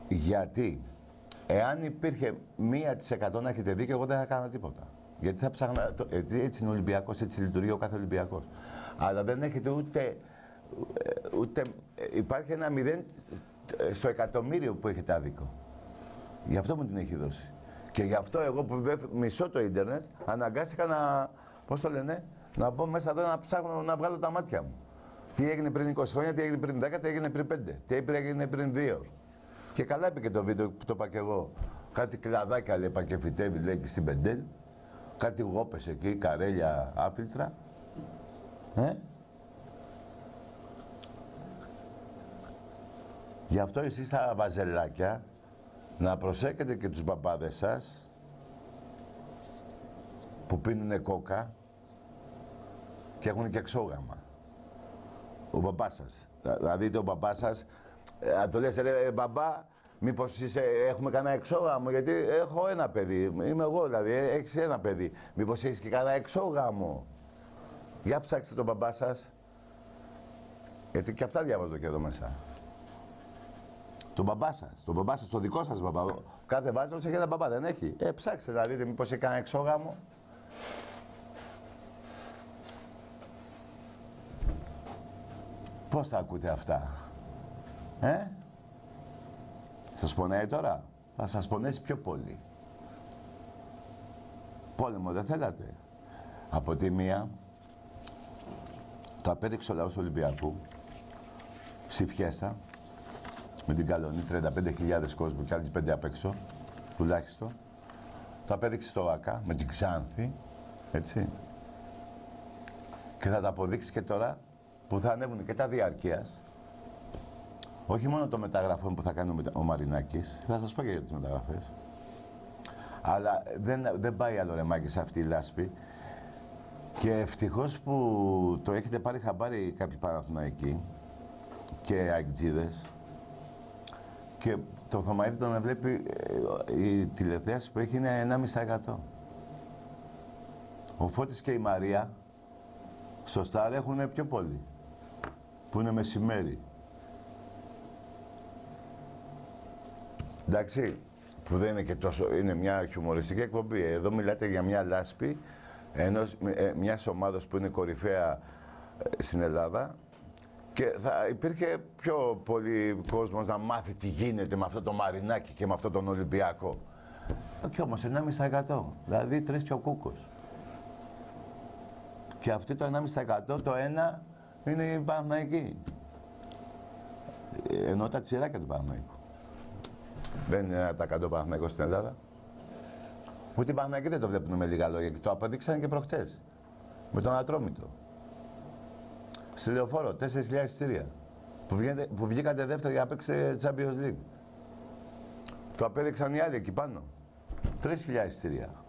Γιατί εάν υπήρχε 1% να έχετε δίκιο, εγώ δεν θα έκανα τίποτα. Γιατί θα ψάχνα. Έτσι είναι ο Ολυμπιακός, έτσι λειτουργεί ο κάθε Ολυμπιακός. Αλλά δεν έχετε ούτε υπάρχει ένα 0 στο εκατομμύριο που έχετε άδικο. Γι' αυτό μου την έχει δώσει. Και γι' αυτό εγώ που δεν μισώ το ίντερνετ, αναγκάστηκα να. Πώς το λένε, να μπω μέσα εδώ να ψάχνω να βγάλω τα μάτια μου. Τι έγινε πριν 20 χρόνια, τι έγινε πριν 10, τι έγινε πριν 5, τι έγινε πριν 2. Και καλά είπε και το βίντεο που το είπα και εγώ. Κάτι κλαδάκια λέει πακεφυτεύει λέει και στην Πεντέλ. Κάτι γόπες εκεί, καρέλια άφιλτρα. Γι' αυτό εσείς τα βαζελάκια να προσέχετε και τους μπαμπάδες σας που πίνουνε κόκα και έχουν και εξόγαμα. Ο μπαμπάς σας. Δηλαδή ο μπαμπάς σας, το λες ρε μπαμπά, μήπως έχουμε κανένα εξόγαμο, γιατί έχω ένα παιδί. Είμαι εγώ δηλαδή, έχεις ένα παιδί. Μήπως έχεις και κανένα εξόγαμο. Για ψάξτε τον μπαμπά σας. Γιατί και αυτά διαβάζω και εδώ μέσα. Τον μπαμπά σας, το δικό σας μπαμπά. Κάθε βάζος έχει ένα μπαμπά, δεν έχει. Ψάξτε να δείτε μήπως έχει κανένα εξόγαμο. Πώς θα ακούτε αυτά, Σας πονάει τώρα, θα σας πονέσει πιο πολύ. Πόλεμο δεν θέλατε. Από τη μία, το απέδειξε ο λαός του Ολυμπιακού, στη Φιέστα, με την Καλονή, 35.000 κόσμο και άλλοι 5 απ' έξω, τουλάχιστον. Το απέδειξε στο ΆΚΑ, με την Ξάνθη, έτσι. Και θα τα αποδείξει και τώρα, που θα ανέβουν και τα διαρκείας. Όχι μόνο το μεταγραφών που θα κάνει ο Μαρινάκης, θα σας πω και για τις μεταγραφές. Αλλά δεν πάει άλλο ρεμάκι σε αυτή η λάσπη. Και ευτυχώς που το έχετε πάρει χαμπάρι κάποιοι Παναθηναϊκοί και αεκτζίδες. Και το Θωμαίδη τον βλέπει, η τηλεθέαση που έχει είναι 1,5%. Ο Φώτης και η Μαρία στο Σταρ έχουν πιο πολύ. Που είναι μεσημέρι. Εντάξει, που δεν είναι και τόσο, είναι μια χιουμοριστική εκπομπή. Εδώ μιλάτε για μια λάσπη μιας ομάδας που είναι κορυφαία στην Ελλάδα και θα υπήρχε πιο πολύ κόσμος να μάθει τι γίνεται με αυτό το Μαρινάκι και με αυτό τον Ολυμπιακό. Και όμως 1,5%. Δηλαδή 3 και ο Κούκος. Και αυτή το 1,5% το ένα είναι η Παναθηναϊκή. Ενώ τα τσιράκια του Παναθηναϊκού. Δεν είναι τα 100 Παναθηναϊκό στην Ελλάδα. Ούτε οι Παναθηναϊκοί δεν το βλέπουν με λίγα λόγια και το αποδείξαν και προχτές. Με τον Ατρόμητο. Στη Λεωφόρο, 4.000 εισιτήρια. Που βγήκατε δεύτεροι για να παίξετε Champions League. Το απέδειξαν οι άλλοι εκεί πάνω. 3.000 εισιτήρια.